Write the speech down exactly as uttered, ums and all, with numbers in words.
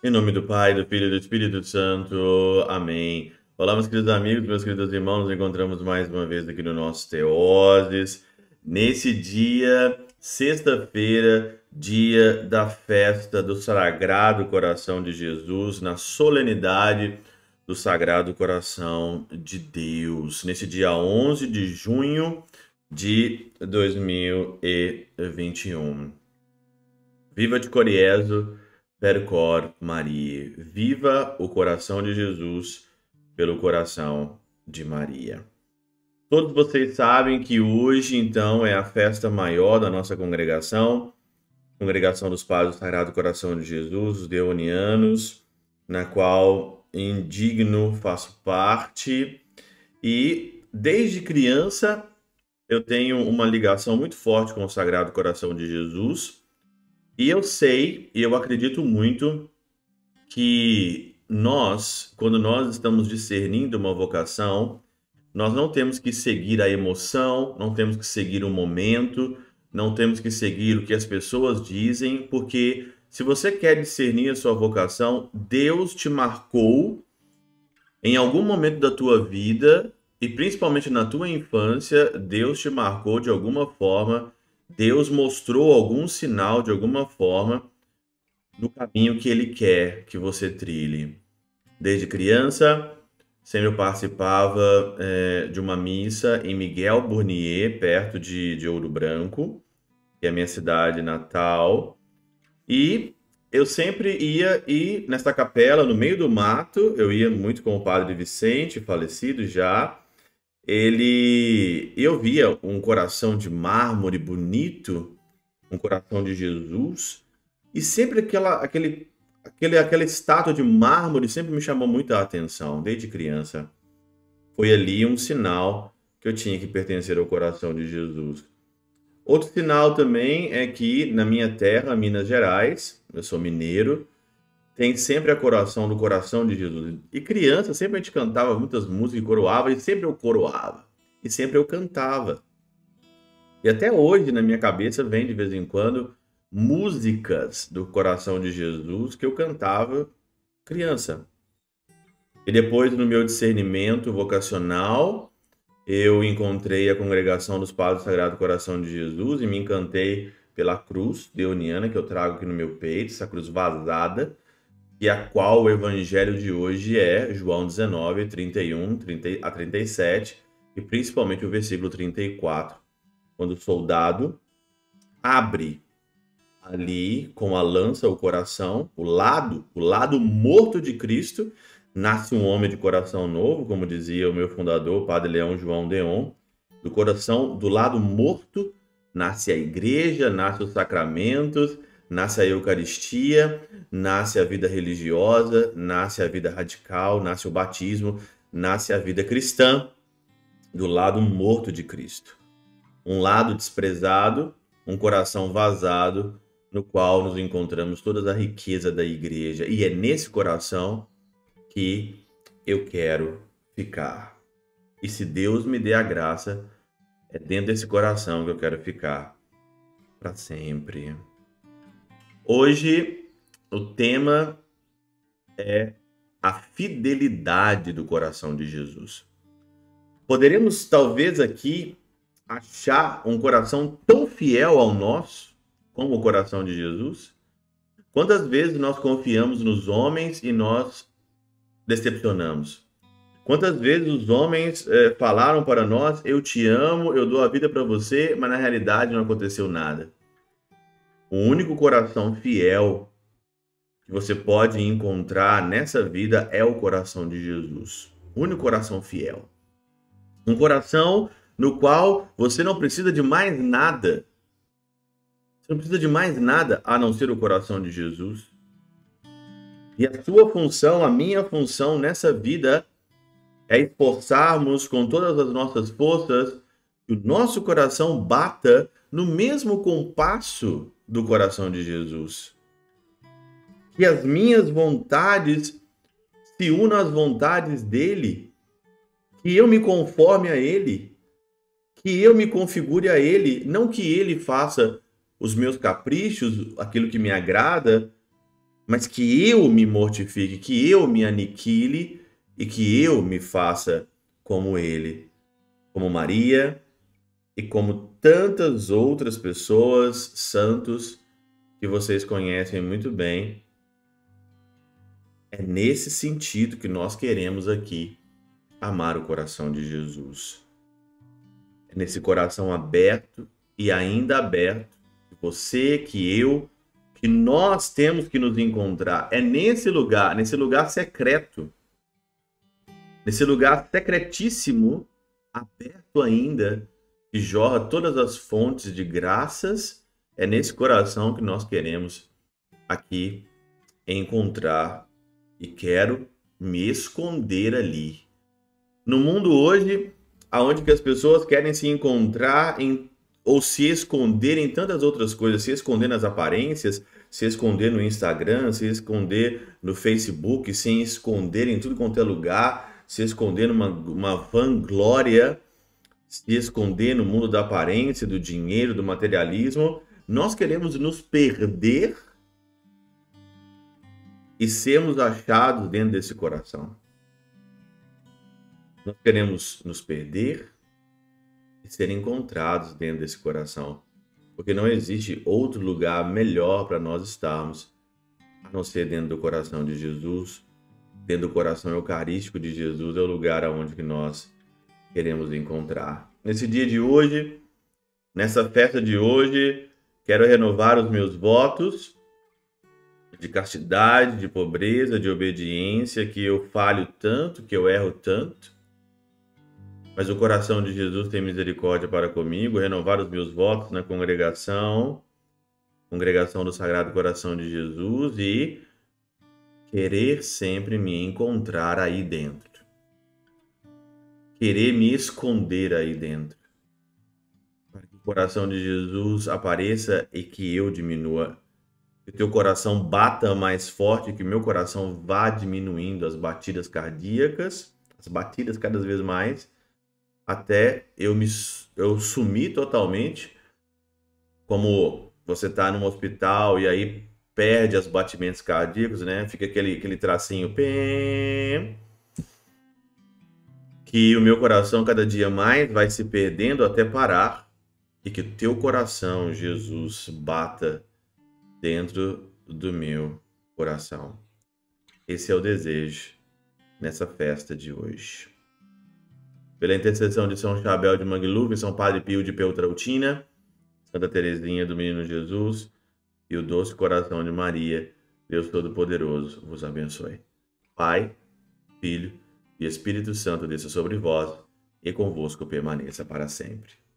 Em nome do Pai, do Filho e do Espírito Santo. Amém. Olá, meus queridos amigos, meus queridos irmãos, nos encontramos mais uma vez aqui no nosso Teoses. Nesse dia, sexta-feira, dia da festa do Sagrado Coração de Jesus, na solenidade do Sagrado Coração de Deus. Nesse dia onze de junho de dois mil e vinte e um. Viva de Coriezo, Percor Maria. Viva o coração de Jesus pelo coração de Maria. Todos vocês sabem que hoje, então, é a festa maior da nossa congregação, Congregação dos Padres do Sagrado Coração de Jesus, os deonianos, na qual indigno faço parte. E desde criança eu tenho uma ligação muito forte com o Sagrado Coração de Jesus. E eu sei, e eu acredito muito, que nós, quando nós estamos discernindo uma vocação, nós não temos que seguir a emoção, não temos que seguir o momento, não temos que seguir o que as pessoas dizem, porque se você quer discernir a sua vocação, Deus te marcou em algum momento da tua vida, e principalmente na tua infância, Deus te marcou de alguma forma. Deus mostrou algum sinal, de alguma forma, no caminho que Ele quer que você trilhe. Desde criança, sempre eu participava é, de uma missa em Miguel Burnier, perto de, de Ouro Branco, que é a minha cidade natal. E eu sempre ia ir nesta capela, no meio do mato. Eu ia muito com o Padre Vicente, falecido já. Ele, eu via um coração de mármore bonito, um coração de Jesus, e sempre aquela, aquele, aquele, aquela estátua de mármore sempre me chamou muito a atenção, desde criança. Foi ali um sinal que eu tinha que pertencer ao coração de Jesus. Outro sinal também é que na minha terra, Minas Gerais, eu sou mineiro, tem sempre a coração do coração de Jesus. E criança, sempre a gente cantava muitas músicas e coroava, e sempre eu coroava. E sempre eu cantava. E até hoje, na minha cabeça, vem de vez em quando músicas do coração de Jesus que eu cantava criança. E depois, no meu discernimento vocacional, eu encontrei a congregação dos Padres do Sagrado Coração de Jesus e me encantei pela cruz deoniana que eu trago aqui no meu peito, essa cruz vazada, e a qual o evangelho de hoje é João dezenove, trinta e um a trinta e sete, e principalmente o versículo trinta e quatro, quando o soldado abre ali com a lança o coração, o lado, o lado morto de Cristo, nasce um homem de coração novo, como dizia o meu fundador, Padre Leão João Deon. Do coração, do lado morto, nasce a igreja, nasce os sacramentos, nasce a Eucaristia, nasce a vida religiosa, nasce a vida radical, nasce o batismo, nasce a vida cristã, do lado morto de Cristo. Um lado desprezado, um coração vazado, no qual nos encontramos toda a riqueza da igreja. E é nesse coração que eu quero ficar. E se Deus me der a graça, é dentro desse coração que eu quero ficar para sempre. Hoje, o tema é a fidelidade do coração de Jesus. Poderemos, talvez, aqui achar um coração tão fiel ao nosso como o coração de Jesus? Quantas vezes nós confiamos nos homens e nós decepcionamos? Quantas vezes os homens eh, falaram para nós, eu te amo, eu dou a vida para você, mas na realidade não aconteceu nada? O único coração fiel que você pode encontrar nessa vida é o coração de Jesus. O único coração fiel. Um coração no qual você não precisa de mais nada. Você não precisa de mais nada a não ser o coração de Jesus. E a sua função, a minha função nessa vida é esforçarmos com todas as nossas forças que o nosso coração bata no mesmo compasso do coração de Jesus. Que as minhas vontades se unam às vontades dele. Que eu me conforme a ele. Que eu me configure a ele. Não que ele faça os meus caprichos, aquilo que me agrada, mas que eu me mortifique, que eu me aniquile e que eu me faça como ele, como Maria e como tantas outras pessoas, santos, que vocês conhecem muito bem. É nesse sentido que nós queremos aqui amar o coração de Jesus. É nesse coração aberto e ainda aberto, que você, que eu, que nós temos que nos encontrar. É nesse lugar, nesse lugar secreto, nesse lugar secretíssimo, aberto ainda, que jorra todas as fontes de graças. É nesse coração que nós queremos aqui encontrar e quero me esconder ali. No mundo hoje, aonde que as pessoas querem se encontrar em, ou se esconder em tantas outras coisas, se esconder nas aparências, se esconder no Instagram, se esconder no Facebook, se esconder em tudo quanto é lugar, se esconder numa uma vanglória, se esconder no mundo da aparência, do dinheiro, do materialismo. Nós queremos nos perder e sermos achados dentro desse coração. Nós queremos nos perder e ser encontrados dentro desse coração, porque não existe outro lugar melhor para nós estarmos, a não ser dentro do coração de Jesus. Dentro do coração eucarístico de Jesus é o lugar aonde que nós queremos encontrar. Nesse dia de hoje, nessa festa de hoje, quero renovar os meus votos de castidade, de pobreza, de obediência, que eu falho tanto, que eu erro tanto, mas o coração de Jesus tem misericórdia para comigo. Renovar os meus votos na congregação, congregação do Sagrado Coração de Jesus, e querer sempre me encontrar aí dentro. Querer me esconder aí dentro. Para que o coração de Jesus apareça e que eu diminua. Que o teu coração bata mais forte, que o meu coração vá diminuindo as batidas cardíacas, as batidas cada vez mais, até eu me eu sumir totalmente, como você está num hospital e aí perde os batimentos cardíacos, né? Fica aquele, aquele tracinho, pem, que o meu coração cada dia mais vai se perdendo até parar, e que o teu coração, Jesus, bata dentro do meu coração. Esse é o desejo nessa festa de hoje. Pela intercessão de São Chabel de Mangluf, São Padre Pio de Peltrautina, Santa Teresinha do Menino Jesus e o doce coração de Maria, Deus Todo-Poderoso vos abençoe. Pai, Filho e Espírito Santo desça sobre vós e convosco permaneça para sempre.